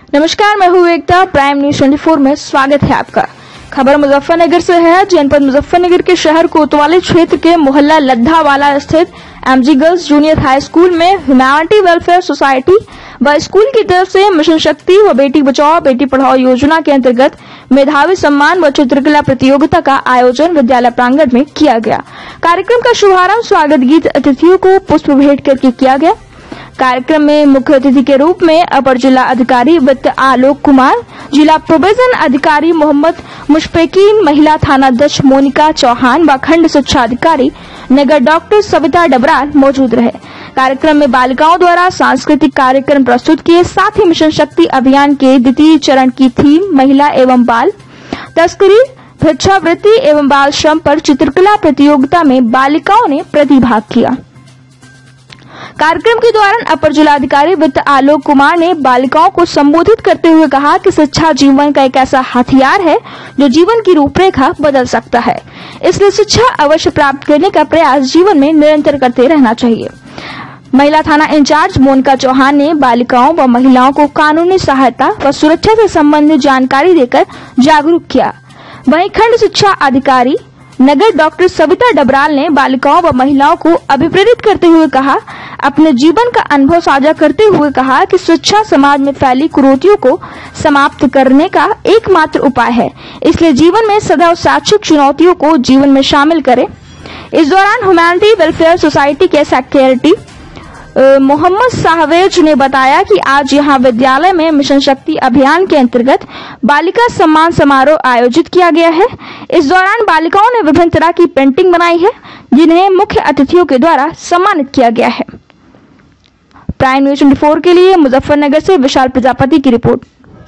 नमस्कार, मैं हूँ एकता। प्राइम न्यूज 24 में स्वागत है आपका। खबर मुजफ्फरनगर से है। जनपद मुजफ्फरनगर के शहर कोतवाली क्षेत्र के मोहल्ला लद्दावाला स्थित MG girls junior high school में ह्यूमैनिटी वेलफेयर सोसाइटी व स्कूल की तरफ से मिशन शक्ति व बेटी बचाओ बेटी पढ़ाओ योजना के अंतर्गत मेधावी सम्मान व चित्रकला प्रतियोगिता का आयोजन विद्यालय प्रांगण में किया गया। कार्यक्रम का शुभारंभ स्वागत गीत अतिथियों को पुष्प भेंट करके किया गया। कार्यक्रम में मुख्य अतिथि के रूप में अपर जिला अधिकारी वित्त आलोक कुमार, जिला प्रोबेशन अधिकारी मोहम्मद मुशफिकीन, महिला थाना अध्यक्ष मोनिका चौहान व खंड शिक्षा अधिकारी नगर डॉक्टर सविता डबराल मौजूद रहे। कार्यक्रम में बालिकाओं द्वारा सांस्कृतिक कार्यक्रम प्रस्तुत किए। साथ ही मिशन शक्ति अभियान के द्वितीय चरण की थीम महिला एवं बाल तस्करी, भिक्षावृत्ति एवं बाल श्रम पर चित्रकला प्रतियोगिता में बालिकाओं ने प्रतिभाग किया। कार्यक्रम के दौरान अपर जिलाधिकारी वित्त आलोक कुमार ने बालिकाओं को संबोधित करते हुए कहा कि शिक्षा जीवन का एक ऐसा हथियार है जो जीवन की रूपरेखा बदल सकता है, इसलिए शिक्षा अवश्य प्राप्त करने का प्रयास जीवन में निरंतर करते रहना चाहिए। महिला थाना इंचार्ज मोनिका चौहान ने बालिकाओं व महिलाओं को कानूनी सहायता व सुरक्षा से संबंधित जानकारी देकर जागरूक किया। वहीं खंड शिक्षा अधिकारी नगर डॉक्टर सविता डबराल ने बालिकाओं व महिलाओं को अभिप्रेरित करते हुए कहा, अपने जीवन का अनुभव साझा करते हुए कहा कि शिक्षा समाज में फैली कुरीतियों को समाप्त करने का एकमात्र उपाय है, इसलिए जीवन में सदैव शैक्षिक चुनौतियों को जीवन में शामिल करें। इस दौरान ह्यूमैनिटी वेलफेयर सोसाइटी के सेक्रेटरी मोहम्मद साहवेज ने बताया कि आज यहां विद्यालय में मिशन शक्ति अभियान के अंतर्गत बालिका सम्मान समारोह आयोजित किया गया है। इस दौरान बालिकाओं ने विभिन्न तरह की पेंटिंग बनाई है, जिन्हें मुख्य अतिथियों के द्वारा सम्मानित किया गया है। प्राइम न्यूज 24 के लिए मुजफ्फरनगर से विशाल प्रजापति की report.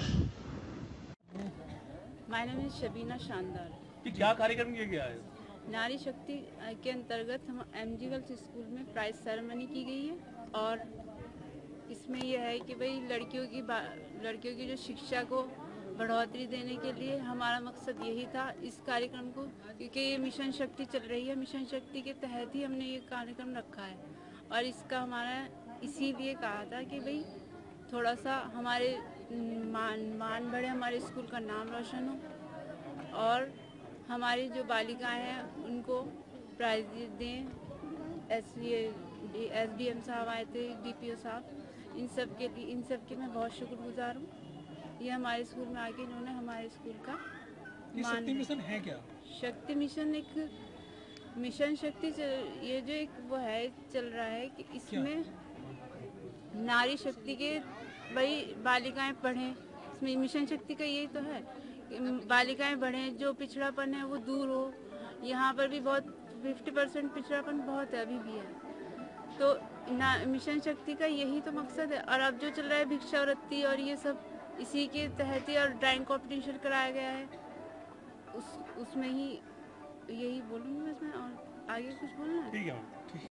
My name is Shabina Shandar. क्या कार्यक्रम किया गया है? नारी शक्ति के अंतर्गत हम एमजी गर्ल्स स्कूल में प्राइज सेरेमनी की गई है और इसमें यह है कि भाई लड़कियों की जो शिक्षा को बढ़ोतरी देने के लिए हमारा मकसद यही था इस कार्यक्रम को, क्योंकि ये मिशन शक्ति चल रही है। मिशन शक्ति के तहत ही हमने ये कार्यक्रम रखा है और इसका हमारा इसीलिए कहा था कि भाई थोड़ा सा हमारे मान बढ़े, हमारे स्कूल का नाम रोशन हो और हमारी जो बालिकाएं हैं उनको प्राइज दें। SDM साहब आए थे, DPO साहब, इन सब के मैं बहुत शुक्रगुजार हूँ। ये हमारे स्कूल में आके इन्होंने हमारे स्कूल का शक्ति मिशन है क्या? शक्ति मिशन एक मिशन शक्ति ये जो एक वो है चल रहा है कि इसमें नारी शक्ति के भाई बालिकाएं पढ़ें। इसमें मिशन शक्ति का यही तो है कि बालिकाएं बढ़ें, जो पिछड़ापन है वो दूर हो। यहाँ पर भी बहुत 50% पिछड़ापन बहुत है, अभी भी है। तो मिशन शक्ति का यही तो मकसद है। और अब जो चल रहा है भिक्षावृत्ति और ये सब इसी के तहत ही, और ड्राइंग कॉम्पिटिशन कराया गया है, उसमें ही यही बोलूँगी मैं इसमें। और आगे कुछ बोलना है? ठीक है।